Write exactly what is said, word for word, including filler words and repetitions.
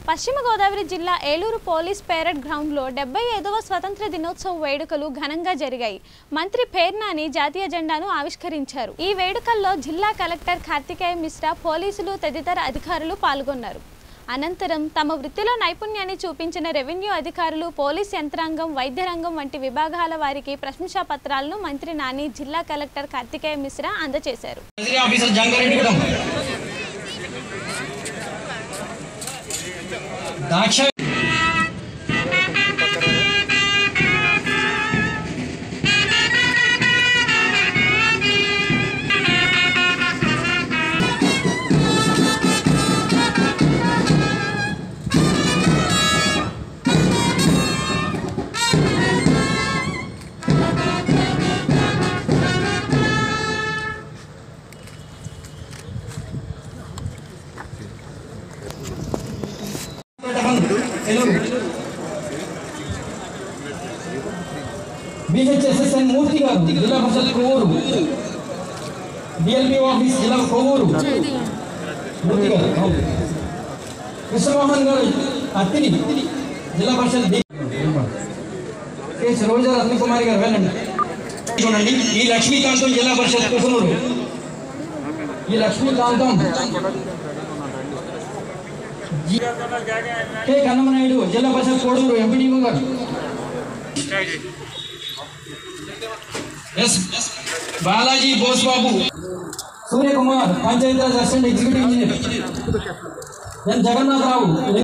పశ్చిమ గోదావరి జిల్లా Eluru police parade ground లో డెబ్బై ఐదవ స్వతంత్ర దినోత్సవ వేడుకలు ఘనంగా జరిగాయి. మంత్రి పేర్నాని జాతీయ జెండాను ఆవిష్కరించారు. ఈ వేడుకల్లో జిల్లా కలెక్టర్ కార్తికేయ మిశ్రా, పోలీసులు తదితర అధికారులు పాల్గొన్నారు. అనంతరం తమ వృత్తిలో నైపుణ్యాన్ని చూపించిన రెవెన్యూ అధికారులు, పోలీస్ యంత్రాంగం, వైద్య రంగం వంటి విభాగాల వారికి ప్రశంసా పత్రాలను మంత్రి నాని జిల్లా కలెక్టర్ కార్తికేయ మిశ్రా అందజేశారు. दाक्षा बीएचएसएसएन मूर्ति गारू जिला परिषद कोवूरू डीएलपी ऑफिस जिला कोवूरू मूर्ति गारू कृष्णमोहन गारू अत्तिनी जिला परिषद के सरोजा रत्न कुमारी गारू వెళ్ళండి చూడండి ఈ లక్ష్మీకాంతం జిల్లా పరిషత్ కుసునూరు ఈ లక్ష్మీకాంతం के कन्नमनायुडु जिला परिषद कोडूरू एंपीडीओ गारू S Balaji Bose Babu Surya Kumar Panchayat Raj assistant executive engineer N Jagannath Rao